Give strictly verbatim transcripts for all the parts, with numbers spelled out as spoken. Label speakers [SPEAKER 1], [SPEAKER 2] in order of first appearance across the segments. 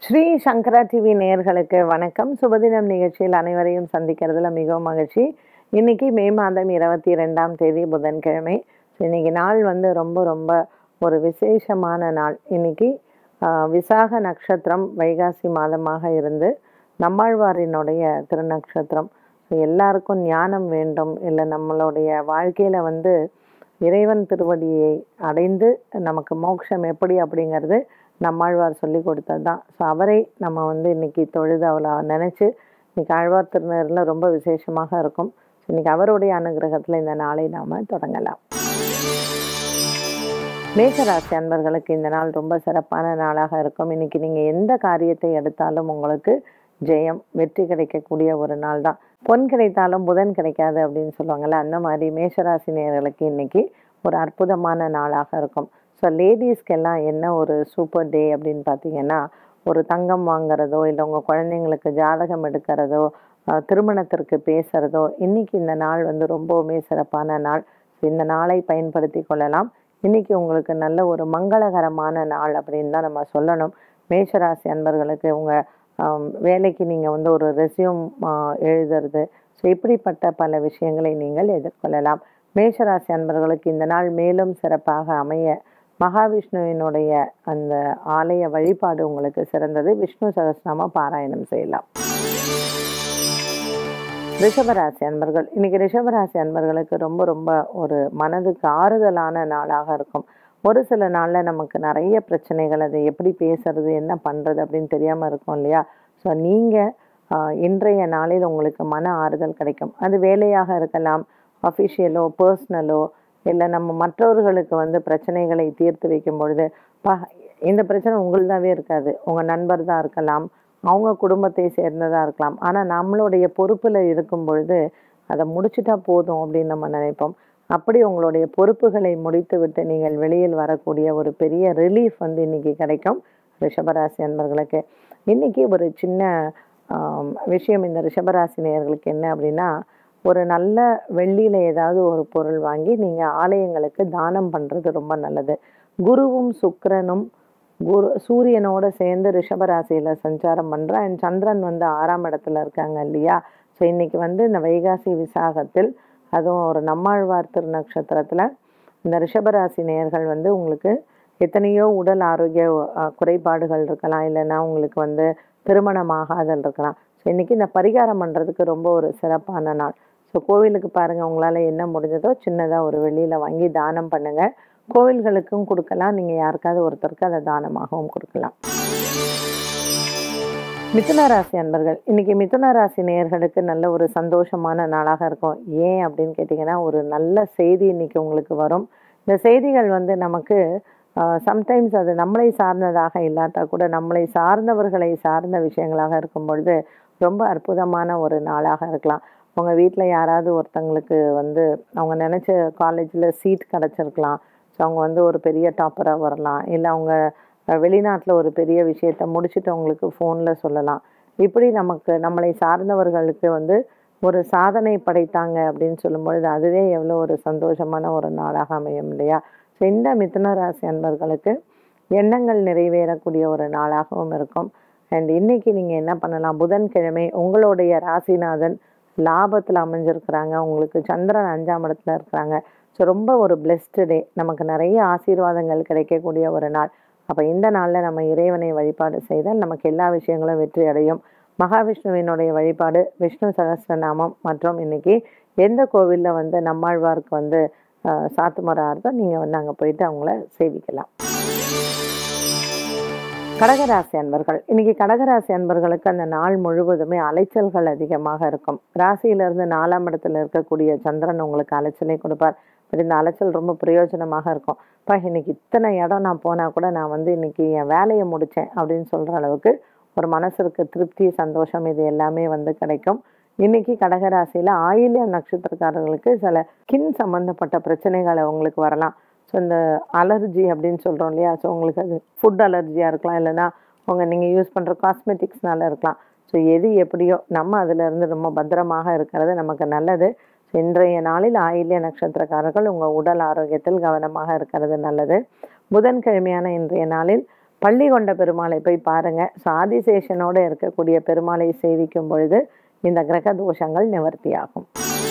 [SPEAKER 1] ஸ்ரீ சங்கரா TV நேயர்களுக்கு வணக்கம். சுபதினம் நிகழ்ச்சியில் அனைவரையும் சந்திக்கிறதுல மிகவும் மகிழ்ச்சி. இன்னைக்கு மே மாதம் இருபத்தி ரெண்டாம் தேதி புதன்கிழமை. இன்னைக்கு நாள் வந்து ரொம்ப ரொம்ப ஒரு விசேஷமான நாள். இன்னைக்கு ஆஹ், விசாக நட்சத்திரம் வைகாசி மாதமாக இருந்து நம்மாழ்வாரினுடைய திருநக்ஷத்திரம். எல்லாருக்கும் ஞானம் வேண்டும், இல்லை நம்மளுடைய வாழ்க்கையில வந்து இறைவன் திருவடியை அடைந்து நமக்கு மோட்சம் எப்படி அப்படிங்கிறது நம்மாழ்வார் சொல்லி கொடுத்தது தான். ஸோ அவரை நம்ம வந்து இன்னைக்கு தொழுது அவளை நினச்சி இன்னைக்கு ஆழ்வார் திருநரில் ரொம்ப விசேஷமாக இருக்கும். இன்னைக்கு அவருடைய அனுகிரகத்தில் இந்த நாளை நாம் தொடங்கலாம். மேஷராசி அன்பர்களுக்கு இந்த நாள் ரொம்ப சிறப்பான நாளாக இருக்கும். இன்னைக்கு நீங்கள் எந்த காரியத்தை எடுத்தாலும் உங்களுக்கு ஜெயம், வெற்றி கிடைக்கக்கூடிய ஒரு நாள் தான். பொன் கிடைத்தாலும் புதன் கிடைக்காது அப்படின்னு சொல்லுவாங்கள்ல, அந்த மாதிரி மேஷராசி நேயர்களுக்கு இன்னைக்கு ஒரு அற்புதமான நாளாக இருக்கும். ஸோ லேடிஸ்க்கெல்லாம் என்ன ஒரு சூப்பர் டே அப்படின்னு பார்த்தீங்கன்னா, ஒரு தங்கம் வாங்குறதோ இல்லை உங்கள் குழந்தைங்களுக்கு ஜாதகம் எடுக்கிறதோ அஹ், திருமணத்திற்கு பேசுகிறதோ இன்னைக்கு இந்த நாள் வந்து ரொம்பவுமே சிறப்பான நாள். இந்த நாளை பயன்படுத்தி கொள்ளலாம். இன்னைக்கு உங்களுக்கு நல்ல ஒரு மங்களகரமான நாள் அப்படின்னு தான் நம்ம சொல்லணும். மேஷராசி அன்பர்களுக்கு உங்கள் வேலைக்கு நீங்கள் வந்து ஒரு ரெஸ்யூம் எழுதுறது, ஸோ இப்படிப்பட்ட பல விஷயங்களை நீங்கள் எதிர்கொள்ளலாம். மேஷராசி அன்பர்களுக்கு இந்த நாள் மேலும் சிறப்பாக அமைய மகாவிஷ்ணுவினுடைய அந்த ஆலய வழிபாடு உங்களுக்கு சிறந்தது. விஷ்ணு சகஸ்ரநாம பாராயணம் செய்யலாம். ரிஷபராசி அன்பர்கள், இன்னைக்கு ரிஷபராசி அன்பர்களுக்கு ரொம்ப ரொம்ப ஒரு மனதுக்கு ஆறுதலான நாளாக இருக்கும். ஒரு சில நாளில் நமக்கு நிறைய பிரச்சனைகள், அதை எப்படி பேசுறது என்ன பண்ணுறது அப்படின்னு தெரியாமல் இருக்கும் இல்லையா? ஸோ நீங்கள் இன்றைய நாளில் உங்களுக்கு மன ஆறுதல் கிடைக்கும். அது வேலையாக இருக்கலாம், அஃபிஷியலோ பர்சனலோ, இல்லை நம்ம மற்றவர்களுக்கு வந்து பிரச்சனைகளை தீர்த்து வைக்கும் பொழுது பா இந்த பிரச்சனை உங்களுதாவே இருக்காது, உங்கள் நண்பர் தான் இருக்கலாம், அவங்க குடும்பத்தை சேர்ந்ததாக இருக்கலாம். ஆனால் நம்மளுடைய பொறுப்பில் இருக்கும் பொழுது அதை முடிச்சுட்டா போதும் அப்படின்னு நம்ம நினைப்போம். அப்படி உங்களுடைய பொறுப்புகளை முடித்து விட்டு நீங்கள் வெளியில் வரக்கூடிய ஒரு பெரிய ரிலீஃப் வந்து இன்னைக்கு கிடைக்கும் ரிஷபராசி அன்பர்களுக்கு. இன்னைக்கு ஒரு சின்ன ஆம், விஷயம் இந்த ரிஷபராசி நேயர்களுக்கு என்ன அப்படின்னா, ஒரு நல்ல வெள்ளியில் ஏதாவது ஒரு பொருள் வாங்கி நீங்கள் ஆலயங்களுக்கு தானம் பண்ணுறது ரொம்ப நல்லது. குருவும் சுக்கிரனும் குரு சூரியனோட சேர்ந்து ரிஷபராசியில் சஞ்சாரம் பண்ணுற அண்ட் சந்திரன் வந்து ஆறாம் இடத்துல இருக்காங்க இல்லையா? ஸோ இன்னைக்கு வந்து இந்த வைகாசி விசாகத்தில், அதுவும் ஒரு நம்மாழ்வார் திருநக்ஷத்திரத்தில் இந்த ரிஷபராசி நேயர்கள் வந்து உங்களுக்கு எத்தனையோ உடல் ஆரோக்கிய அஹ், குறைபாடுகள் இருக்கலாம், இல்லைன்னா உங்களுக்கு வந்து திருமணமாகாதல் இருக்கலாம். ஸோ இன்னைக்கு இந்த பரிகாரம் பண்ணுறதுக்கு ரொம்ப ஒரு சிறப்பான நாள். ஸோ கோவிலுக்கு பாருங்கள், உங்களால் என்ன முடிஞ்சதோ சின்னதாக ஒரு வெளியில் வாங்கி தானம் பண்ணுங்கள். கோவில்களுக்கும் கொடுக்கலாம், நீங்கள் யாருக்காவது ஒருத்தருக்கு அதை தானமாகவும் கொடுக்கலாம். மிதுன ராசி அன்பர்கள், இன்னைக்கு மிதுன ராசி நேயர்களுக்கு நல்ல ஒரு சந்தோஷமான நாளாக இருக்கும். ஏன் அப்படின்னு கேட்டிங்கன்னா, ஒரு நல்ல செய்தி இன்னைக்கு உங்களுக்கு வரும். இந்த செய்திகள் வந்து நமக்கு சம்டைம்ஸ் அது நம்மளை சார்ந்ததாக இல்லாட்டா கூட நம்மளை சார்ந்தவர்களை சார்ந்த விஷயங்களாக இருக்கும் பொழுது ரொம்ப அற்புதமான ஒரு நாளாக இருக்கலாம். உங்கள் வீட்டில் யாராவது ஒருத்தங்களுக்கு வந்து அவங்க நினச்ச காலேஜில் சீட் கிடச்சிருக்கலாம். ஸோ அவங்க வந்து ஒரு பெரிய டாப்பராக வரலாம், இல்லை அவங்க வெளிநாட்டில் ஒரு பெரிய விஷயத்த முடிச்சுட்டு அவங்களுக்கு ஃபோனில் சொல்லலாம். இப்படி நமக்கு நம்மளை சார்ந்தவர்களுக்கு வந்து ஒரு சாதனை படைத்தாங்க அப்படின்னு சொல்லும்பொழுது அதுவே எவ்வளோ ஒரு சந்தோஷமான ஒரு நாளாக அமையும் இல்லையா? ஸோ இந்த மிதுன ராசி அன்பர்களுக்கு எண்ணங்கள் நிறைவேறக்கூடிய ஒரு நாளாகவும் இருக்கும். அண்ட் இன்னைக்கு நீங்கள் என்ன பண்ணலாம், புதன்கிழமை உங்களுடைய ராசிநாதன் லாபத்தில் அமைஞ்சிருக்கிறாங்க, உங்களுக்கு சந்திரன் அஞ்சாம் இடத்துல இருக்கிறாங்க. ஸோ ரொம்ப ஒரு பிளெஸ்டு டே, நமக்கு நிறைய ஆசீர்வாதங்கள் கிடைக்கக்கூடிய ஒரு நாள். அப்போ இந்த நாளில் நம்ம இறைவனை வழிபாடு செய்தால் நமக்கு எல்லா விஷயங்களும் வெற்றி அடையும். மகாவிஷ்ணுவினுடைய வழிபாடு, விஷ்ணு சகஸ்ரநாமம் மற்றும் இன்னைக்கு எந்த கோவிலில் வந்து நம்மாழ்வாருக்கு வந்து அஹ், சாத்துமரம் ஆறுதோ நீங்கள் வந்து அங்கே போயிட்டு அவங்கள சேவிக்கலாம். கடகராசி அன்பர்கள், இன்னைக்கு கடகராசி அன்பர்களுக்கு அந்த நாள் முழுவதுமே அலைச்சல்கள் அதிகமாக இருக்கும். ராசியிலிருந்து நாலாம் இடத்துல இருக்கக்கூடிய சந்திரன் உங்களுக்கு அலைச்சலை கொடுப்பார். பட் இந்த அலைச்சல் ரொம்ப பிரயோஜனமாக இருக்கும். இப்போ இன்னைக்கு இத்தனை இடம் நான் போனால் கூட நான் வந்து இன்னைக்கு என் வேலையை முடித்தேன் அப்படின்னு சொல்கிற அளவுக்கு ஒரு மனசுக்கு திருப்தி, சந்தோஷம் இது எல்லாமே வந்து கிடைக்கும். இன்னைக்கு கடகராசியில் ஆயில்ய நட்சத்திரக்காரர்களுக்கு சில ஸ்கின் சம்மந்தப்பட்ட பிரச்சனைகள் அவங்களுக்கு வரலாம். ஸோ இந்த அலர்ஜி அப்படின்னு சொல்கிறோம் இல்லையா? ஸோ உங்களுக்கு அது ஃபுட் அலர்ஜியாக இருக்கலாம், இல்லைன்னா உங்கள் நீங்கள் யூஸ் பண்ணுற காஸ்மெட்டிக்ஸ்னால இருக்கலாம். ஸோ எது எப்படியோ நம்ம அதிலிருந்து ரொம்ப பத்திரமாக இருக்கிறது நமக்கு நல்லது. ஸோ இன்றைய நாளில் ஆயில்ய நட்சத்திரக்காரர்கள் உங்கள் உடல் ஆரோக்கியத்தில் கவனமாக இருக்கிறது நல்லது. புதன்கிழமையான இன்றைய நாளில் பள்ளி கொண்ட பெருமாளை போய் பாருங்க. ஸோ ஆதிசேஷனோட இருக்கக்கூடிய பெருமாளை சேவிக்கும் பொழுது இந்த கிரக தோஷங்கள் நிவர்த்தியாகும்.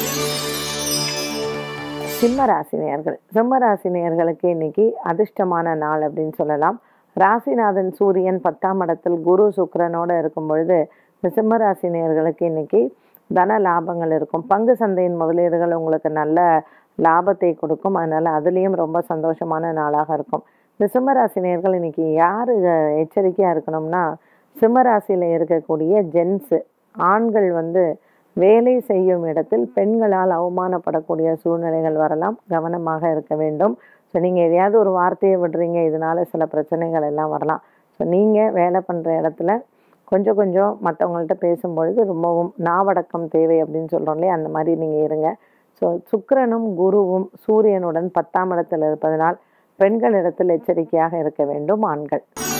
[SPEAKER 1] சிம்ம ராசினியர்கள் சிம்ம ராசினியர்களுக்கு இன்னைக்கு அதிர்ஷ்டமான நாள் அப்படின்னு சொல்லலாம். ராசிநாதன் சூரியன் பத்தாம் இடத்தில் குரு சுக்கிரனோட இருக்கும் பொழுது இந்த சிம்ம ராசினியர்களுக்கு இன்னைக்கு தன லாபங்கள் இருக்கும். பங்கு சந்தையின் முதலீடுகள் உங்களுக்கு நல்ல லாபத்தை கொடுக்கும். அதனால அதுலேயும் ரொம்ப சந்தோஷமான நாளாக இருக்கும். இந்த சிம்மராசினியர்கள் இன்னைக்கு யாரு எச்சரிக்கையா இருக்கணும்னா, சிம்மராசியில இருக்கக்கூடிய ஜென்ஸு ஆண்கள் வந்து வேலை செய்யும் இடத்தில் பெண்களால் அவமானப்படக்கூடிய சூழ்நிலைகள் வரலாம். கவனமாக இருக்க வேண்டும். ஸோ நீங்கள் எதையாவது ஒரு வார்த்தையை விடுறீங்க, இதனால சில பிரச்சனைகள் எல்லாம் வரலாம். ஸோ நீங்கள் வேலை பண்ணுற இடத்துல கொஞ்சம் கொஞ்சம் மற்றவங்கள்ட்ட பேசும்பொழுது ரொம்பவும் நாவடக்கம் தேவை அப்படின்னு சொல்கிறோம் இல்லையா, அந்த மாதிரி நீங்கள் இருங்க. ஸோ சுக்கிரனும் குருவும் சூரியனுடன் பத்தாம் இடத்தில் இருப்பதனால் பெண்களிடத்தில் எச்சரிக்கையாக இருக்க வேண்டும் ஆண்கள்.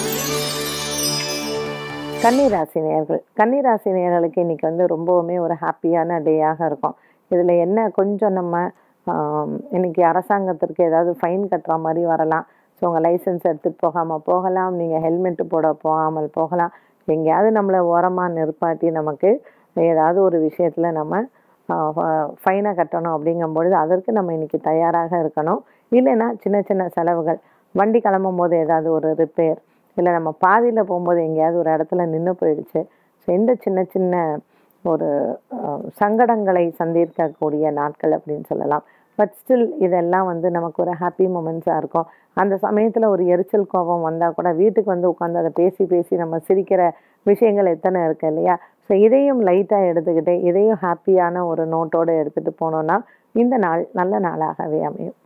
[SPEAKER 1] கன்னிராசி நேயர்கள் கன்னிராசி நேயர்களுக்கு இன்னைக்கு வந்து ரொம்பவுமே ஒரு ஹாப்பியான டேயாக இருக்கும். இதில் என்ன கொஞ்சம் நம்ம இன்னைக்கு அரசாங்கத்திற்கு ஏதாவது ஃபைன் கட்டுற மாதிரி வரலாம். ஸோ உங்கள் லைசன்ஸ் எடுத்துகிட்டு போகாமல் போகலாம், நீங்கள் ஹெல்மெட்டு போட போகாமல் போகலாம். எங்கேயாவது நம்மளை ஓரமாக நிற்பாட்டி நமக்கு ஏதாவது ஒரு விஷயத்தில் நம்ம ஃபைனை கட்டணும் அப்படிங்கும்பொழுது அதற்கு நம்ம இன்னைக்கு தயாராக இருக்கணும். இல்லைன்னா சின்ன சின்ன செலவுகள், வண்டி கிளம்பும் போது ஏதாவது ஒரு ரிப்பேர், இல்லை நம்ம பாதியில் போகும்போது எங்கேயாவது ஒரு இடத்துல நின்று போயிடுச்சு. ஸோ இந்த சின்ன சின்ன ஒரு சங்கடங்களை சந்திக்கக்கூடிய நாட்கள் அப்படின்னு சொல்லலாம். பட் ஸ்டில் இதெல்லாம் வந்து நமக்கு ஒரு ஹாப்பி மூமெண்ட்ஸாக இருக்கும். அந்த சமயத்தில் ஒரு எரிச்சல் கோபம் வந்தால் கூட வீட்டுக்கு வந்து உட்காந்து அதை பேசி பேசி நம்ம சிரிக்கிற விஷயங்கள் எத்தனை இருக்கு இல்லையா. ஸோ இதையும் லைட்டாக எடுத்துக்கிட்டு இதையும் ஹாப்பியான ஒரு நோட்டோடு எடுத்துகிட்டு போனோன்னா இந்த நாள் நல்ல நாளாகவே அமையும்.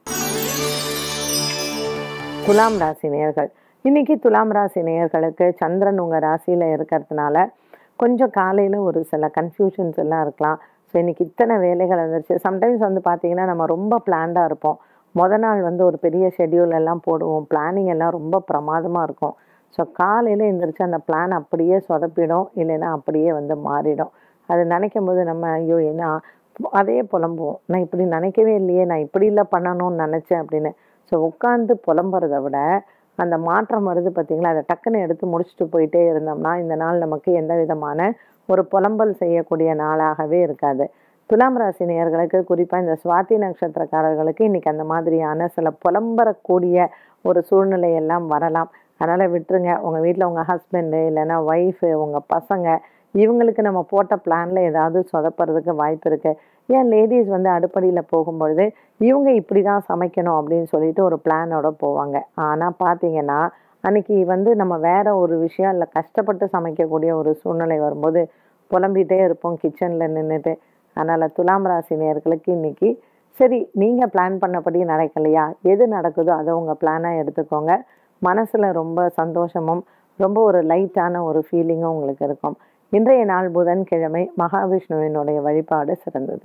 [SPEAKER 1] துலாம் ராசி நேயர்கள் இன்னைக்கு துலாம் ராசி நேயர்களுக்கு சந்திரன் உங்கள் ராசியில் இருக்கிறதுனால கொஞ்சம் காலையில் ஒரு சில கன்ஃபியூஷன்ஸ் எல்லாம் இருக்கலாம். ஸோ இன்றைக்கி இத்தனை வேலைகள் வந்துருச்சு. சம்டைம்ஸ் வந்து பார்த்திங்கன்னா நம்ம ரொம்ப பிளான்டாக இருப்போம். மொதல் நாள் வந்து ஒரு பெரிய ஷெட்யூல் எல்லாம் போடுவோம், பிளானிங் எல்லாம் ரொம்ப பிரமாதமாக இருக்கும். ஸோ காலையில் எழுந்திரிச்சு அந்த பிளான் அப்படியே சொதப்பிடும், இல்லைன்னா அப்படியே வந்து மாறிடும். அது நினைக்கும் போது நம்ம ஐயோ ஏன்னா அதே புலம்புவோம், நான் இப்படி நினைக்கவே இல்லையே, நான் இப்படி இல்லை பண்ணணும்னு நினச்சேன் அப்படின்னு. ஸோ உட்காந்து புலம்புறத விட அந்த மாற்றம் வருது பார்த்திங்களா, அதை டக்குன்னு எடுத்து முடிச்சுட்டு போயிட்டே இருந்தோம்னா இந்த நாள் நமக்கு எந்த விதமான ஒரு புலம்பல் செய்யக்கூடிய நாளாகவே இருக்காது. துலாம் ராசி நேயர்களுக்கு குறிப்பாக இந்த சுவாதி நட்சத்திரக்காரர்களுக்கு இன்றைக்கி அந்த மாதிரியான சில புலம்பரக்கூடிய ஒரு சூழ்நிலை எல்லாம் வரலாம். அதனால் விட்டுருங்க. உங்கள் வீட்டில் உங்கள் ஹஸ்பண்டு இல்லைன்னா ஒய்ஃபு உங்கள் பசங்க இவங்களுக்கு நம்ம போட்ட பிளானில் ஏதாவது சொதப்புறதுக்கு வாய்ப்பு இருக்குது. ஏன் லேடிஸ் வந்து அடுப்படியில் போகும்பொழுது இவங்க இப்படி தான் சமைக்கணும் அப்படின்னு சொல்லிட்டு ஒரு பிளானோட போவாங்க. ஆனால் பார்த்தீங்கன்னா அன்றைக்கி வந்து நம்ம வேறு ஒரு விஷயம் இல்லை கஷ்டப்பட்டு சமைக்கக்கூடிய ஒரு சூழ்நிலை வரும்போது புலம்பிகிட்டே இருப்போம் கிச்சனில் நின்றுட்டு. அதனால் துலாம் ராசி நேயர்களுக்கு இன்றைக்கி சரி நீங்கள் பிளான் பண்ணபடி நடக்கலையா, எது நடக்குதோ அதை உங்கள் பிளானாக எடுத்துக்கோங்க. மனசில் ரொம்ப சந்தோஷமும் ரொம்ப ஒரு லைட்டான ஒரு ஃபீலிங்கும் உங்களுக்கு இருக்கும். இன்றைய நாள் புதன்கிழமை, மகாவிஷ்ணுவினுடைய வழிபாடு சிறந்தது.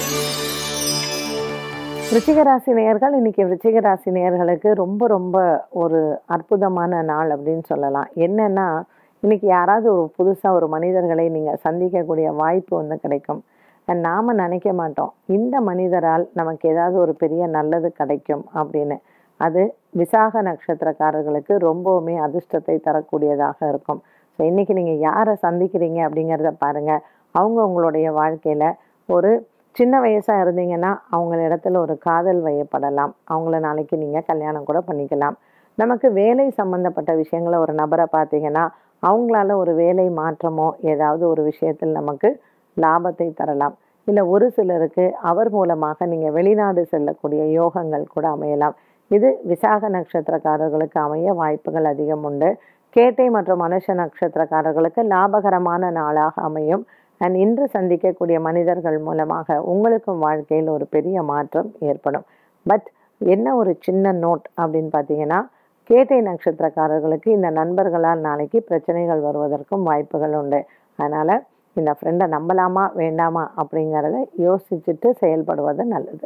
[SPEAKER 1] விருச்சிகராசி நேயர்கள் இன்னைக்கு விருச்சிகராசி நேயர்களுக்கு ரொம்ப ரொம்ப ஒரு அற்புதமான நாள் அப்படின்னு சொல்லலாம். என்னன்னா இன்னைக்கு யாராவது ஒரு புதுசாக ஒரு மனிதர்களை நீங்கள் சந்திக்கக்கூடிய வாய்ப்பு வந்து கிடைக்கும். நாம் நினைக்க மாட்டோம் இந்த மனிதரால் நமக்கு ஏதாவது ஒரு பெரிய நல்லது கிடைக்கும் அப்படின்னு. அது விசாக நட்சத்திரக்காரர்களுக்கு ரொம்பவுமே அதிர்ஷ்டத்தை தரக்கூடியதாக இருக்கும். ஸோ இன்றைக்கி நீங்கள் யாரை சந்திக்கிறீங்க அப்படிங்கிறத பாருங்கள். அவங்க உங்களுடைய வாழ்க்கையில் ஒரு சின்ன வயசாக இருந்தீங்கன்னா அவங்கள இடத்துல ஒரு காதல் வயப்படலாம். அவங்கள நாளைக்கு நீங்கள் கல்யாணம் கூட பண்ணிக்கலாம். நமக்கு வேலை சம்மந்தப்பட்ட விஷயங்களை ஒரு நபரை பார்த்தீங்கன்னா அவங்களால ஒரு வேலை மாற்றமோ ஏதாவது ஒரு விஷயத்தில் நமக்கு லாபத்தை தரலாம். இல்லை ஒரு சிலருக்கு அவர் மூலமாக நீங்கள் வெளிநாடு செல்லக்கூடிய யோகங்கள் கூட அமையலாம். இது விசாக நட்சத்திரக்காரர்களுக்கு அமைய வாய்ப்புகள் அதிகம் உண்டு. கேட்டை மற்றும் மனுஷ நட்சத்திரக்காரர்களுக்கு லாபகரமான நாளாக அமையும். அண்ட் இன்று சந்திக்கக்கூடிய மனிதர்கள் மூலமாக உங்களுக்கும் வாழ்க்கையில் ஒரு பெரிய மாற்றம் ஏற்படும். பட் என்ன ஒரு சின்ன நோட் அப்படின்னு பார்த்தீங்கன்னா கேட்டை நட்சத்திரக்காரர்களுக்கு இந்த நண்பர்களால் நாளைக்கு பிரச்சனைகள் வருவதற்கும் வாய்ப்புகள் உண்டு. அதனால் இந்த ஃப்ரெண்டை நம்பலாமா வேண்டாமா அப்படிங்கிறத யோசிச்சுட்டு செயல்படுவது நல்லது.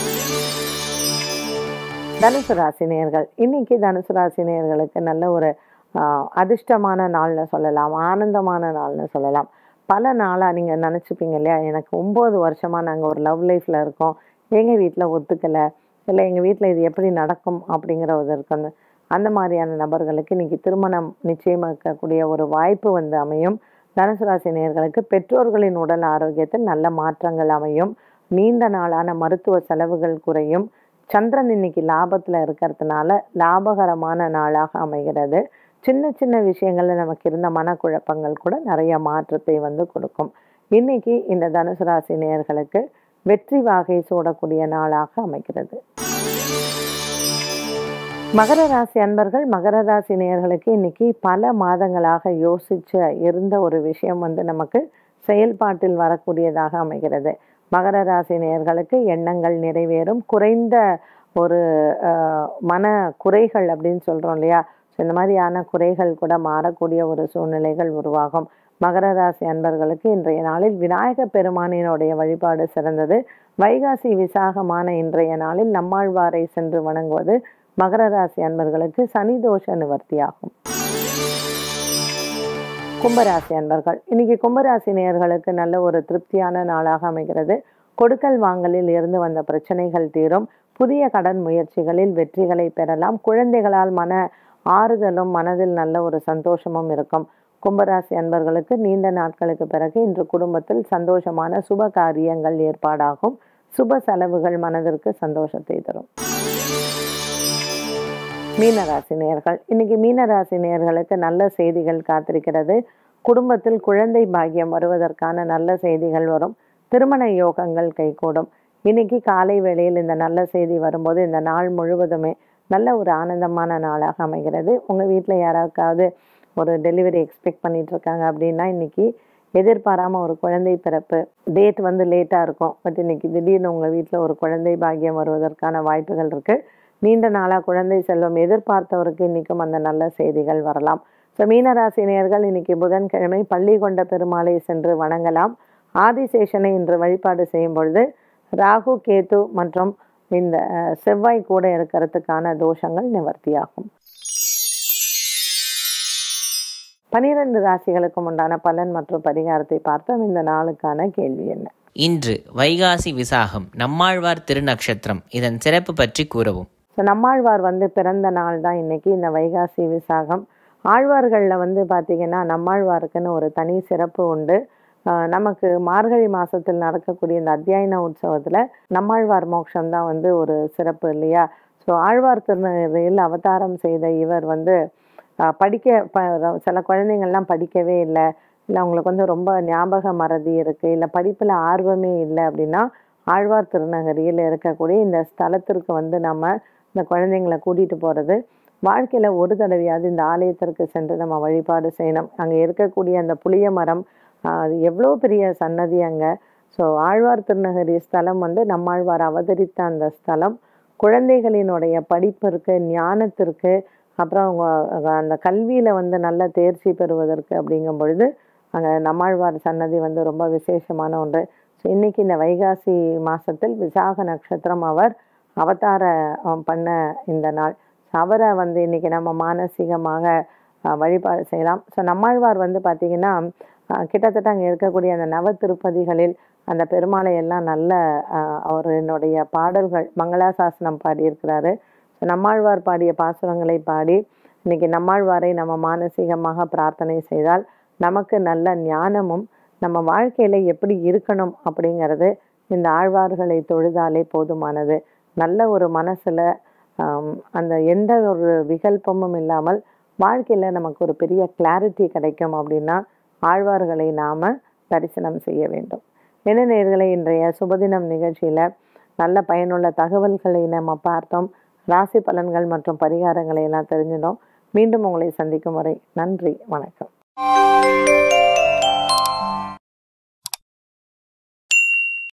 [SPEAKER 1] தனுசு ராசி நேயர்கள் இன்னைக்கு தனுசு ராசி நேயர்களுக்கு நல்ல ஒரு அதிர்ஷ்டமான நாள்னு சொல்லலாம், ஆனந்தமான நாள்னு சொல்லலாம். பல நாளாக நீங்கள் நினச்சிப்பீங்க இல்லையா, எனக்கு ஒம்பது வருஷமாக நாங்கள் ஒரு லவ் லைஃப்பில் இருக்கோம், எங்கள் வீட்டில் ஒத்துக்கலை, இல்லை எங்கள் வீட்டில் இது எப்படி நடக்கும் அப்படிங்கிற ஒரு இருக்குன்னு. அந்த மாதிரியான நபர்களுக்கு இன்னைக்கு திருமணம் நிச்சயமாக்கக்கூடிய ஒரு வாய்ப்பு வந்து அமையும். தனுசு ராசி நேயர்களுக்கு பெற்றோர்களின் உடல் ஆரோக்கியத்தில் நல்ல மாற்றங்கள் அமையும். நீண்ட நாளான மருத்துவ செலவுகள் குறையும். சந்திரன் இன்னைக்கு லாபத்துல இருக்கிறதுனால லாபகரமான நாளாக அமைகிறது. சின்ன சின்ன விஷயங்கள்ல நமக்கு இருந்த மனக்குழப்பங்கள் கூட நிறைய மாற்றத்தை வந்து கொடுக்கும். இன்னைக்கு இந்த தனுசு ராசி நேயர்களுக்கு வெற்றி வாகை சூடக்கூடிய நாளாக அமைகிறது. மகர ராசி அன்பர்கள், மகர ராசி நேயர்களுக்கு இன்னைக்கு பல மாதங்களாக யோசிச்சு இருந்த ஒரு விஷயம் வந்து நமக்கு செயல்பாட்டில் வரக்கூடியதாக அமைகிறது. மகர ராசி நேயர்களுக்கு எண்ணங்கள் நிறைவேறும். குறைந்த ஒரு அஹ், மன குறைகள் அப்படின்னு சொல்றோம் இல்லையா, இந்த மாதிரியான குறைகள் கூட மாறக்கூடிய ஒரு சூழ்நிலைகள் உருவாகும். மகர ராசி அன்பர்களுக்கு இன்றைய நாளில் விநாயக பெருமானினுடைய வழிபாடு சிறந்தது. வைகாசி விசாகமான இன்றைய நாளில் நம்மாழ்வாரை சென்று வணங்குவது மகர ராசி அன்பர்களுக்கு சனி தோஷ நிவர்த்தியாகும். கும்பராசி அன்பர்கள், இன்னைக்கு கும்பராசி நேயர்களுக்கு நல்ல ஒரு திருப்தியான நாளாக அமைகிறது. கொடுக்கல் வாங்கலில் இருந்து வந்த பிரச்சனைகள் தீரும். புதிய கடன் முயற்சிகளில் வெற்றிகளை பெறலாம். குழந்தைகளால் மன ஆறுதலும் மனதில் நல்ல ஒரு சந்தோஷமும் இருக்கும். கும்பராசி அன்பர்களுக்கு நீண்ட நாட்களுக்கு பிறகு இன்று குடும்பத்தில் சந்தோஷமான சுப காரியங்கள் ஏற்பாடாகும். சுப செலவுகள் மனதிற்கு சந்தோஷத்தை தரும். மீனராசி நேயர்கள், இன்னைக்கு மீனராசி நேயர்களுக்கு நல்ல செய்திகள் காத்திருக்கிறது. குடும்பத்தில் குழந்தை பாக்கியம் வருவதற்கான நல்ல செய்திகள் வரும். திருமண யோகங்கள் கைகூடும். இன்னைக்கு காலை வேளையில் இந்த நல்ல செய்தி வரும்போது இந்த நாள் முழுவதுமே நல்ல ஒரு ஆனந்தமான நாளாக அமைகிறது. உங்க வீட்டுல யாராவது ஒரு டெலிவரி எக்ஸ்பெக்ட் பண்ணிட்டு இருக்காங்க அப்படின்னா இன்னைக்கு எதிர்பாராம ஒரு குழந்தை பிறப்பு, டேட் வந்து லேட்டா இருக்கும், பட் இன்னைக்கு திடீர்னு உங்க வீட்டுல ஒரு குழந்தை பாக்கியம் வருவதற்கான வாய்ப்புகள் இருக்கு. நீண்ட நாளா குழந்தை செல்வம் எதிர்பார்த்தவருக்கு இன்னைக்கும் அந்த நல்ல செய்திகள் வரலாம். ஸோ மீனராசி நேயர்கள் இன்னைக்கு புதன்கிழமை பள்ளி கொண்ட பெருமாளை சென்று வணங்கலாம். ஆதிசேஷனை இன்று வழிபாடு செய்யும் பொழுது ராகு கேது மற்றும் இந்த அஹ், செவ்வாய் கூட இருக்கிறதுக்கான தோஷங்கள் நிவர்த்தியாகும். பனிரெண்டு ராசிகளுக்கும் உண்டான பலன் மற்றும் பரிகாரத்தை பார்த்தோம். இந்த நாளுக்கான கேள்வி என்ன?
[SPEAKER 2] இன்று வைகாசி விசாகம், நம்மாழ்வார் திருநக்ஷத்திரம், இதன் சிறப்பு பற்றி கூறவும்.
[SPEAKER 1] ஸோ நம்மாழ்வார் வந்து பிறந்த நாள் தான் இன்னைக்கு இந்த வைகாசி விசாகம். ஆழ்வார்களில் வந்து பார்த்திங்கன்னா நம்மாழ்வாருக்குன்னு ஒரு தனி சிறப்பு உண்டு. ஆஹ் நமக்கு மார்கழி மாதத்தில் நடக்கக்கூடிய இந்த அத்தியாயன உற்சவத்தில் நம்மாழ்வார் மோட்சம் தான் வந்து ஒரு சிறப்பு இல்லையா. ஸோ ஆழ்வார் திருநகையில் அவதாரம் செய்த இவர் வந்து ஆஹ் படிக்க ப சில குழந்தைங்கள்லாம் படிக்கவே இல்லை, இல்லை அவங்களுக்கு வந்து ரொம்ப ஞாபக மறதி இருக்குது, இல்லை படிப்பில் ஆர்வமே இல்லை அப்படின்னா ஆழ்வார் திருநகரியில் இருக்கக்கூடிய இந்த ஸ்தலத்திற்கு வந்து நம்ம இந்த குழந்தைங்களை கூட்டிகிட்டு போகிறது. வாழ்க்கையில் ஒரு தடவையாவது இந்த ஆலயத்திற்கு சென்று நம்ம வழிபாடு செய்யணும். அங்கே இருக்கக்கூடிய அந்த புளிய மரம், ஆஹ் அது எவ்வளோ பெரிய சன்னதி அங்கே. ஸோ ஆழ்வார் திருநகரி ஸ்தலம் வந்து நம்மாழ்வார் அவதரித்த அந்த ஸ்தலம். குழந்தைகளினுடைய படிப்பிற்கு, ஞானத்திற்கு, அப்புறம் அவங்க அந்த கல்வியில் வந்து நல்ல தேர்ச்சி பெறுவதற்கு அப்படிங்கும் பொழுது அங்கே நம்மாழ்வார் சன்னதி வந்து ரொம்ப விசேஷமான ஒன்று. ஸோ இன்னைக்கு இந்த வைகாசி மாதத்தில் விசாக நட்சத்திரம் அவர் அவதார அஹ், பண்ண இந்த நாள். அவரை வந்து இன்னைக்கு நம்ம மானசீகமாக அஹ், வழிபாடு செய்யலாம். ஸோ நம்மாழ்வார் வந்து பார்த்திங்கன்னா அஹ், கிட்டத்தட்ட அங்கே இருக்கக்கூடிய அந்த நவ திருப்பதிகளில் அந்த பெருமாளை எல்லாம் நல்ல அஹ், அவரினுடைய பாடல்கள் மங்களாசாசனம் பாடியிருக்கிறாரு. ஸோ நம்மாழ்வார் பாடிய பாசுரங்களை பாடி இன்னைக்கு நம்மாழ்வாரை நம்ம மானசீகமாக பிரார்த்தனை செய்தால் நமக்கு நல்ல ஞானமும் நம்ம வாழ்க்கையில் எப்படி இருக்கணும் அப்படிங்கிறது இந்த ஆழ்வார்களை தொழுதாலே போதுமானது. நல்ல ஒரு மனசில் அந்த எந்த ஒரு விகல்பமும் இல்லாமல் வாழ்க்கையில் நமக்கு ஒரு பெரிய கிளாரிட்டி கிடைக்கும் அப்படின்னா ஆழ்வார்களை நாம் தரிசனம் செய்ய வேண்டும். என்ன நேயர்களே, இன்றைய சுபதினம் நிகழ்ச்சியில் நல்ல பயனுள்ள தகவல்களை நம்ம பார்த்தோம். ராசி பலன்கள் மற்றும் பரிகாரங்களை எல்லாம் தெரிஞ்சினோம். மீண்டும் உங்களை சந்திக்கும் வரை நன்றி, வணக்கம்.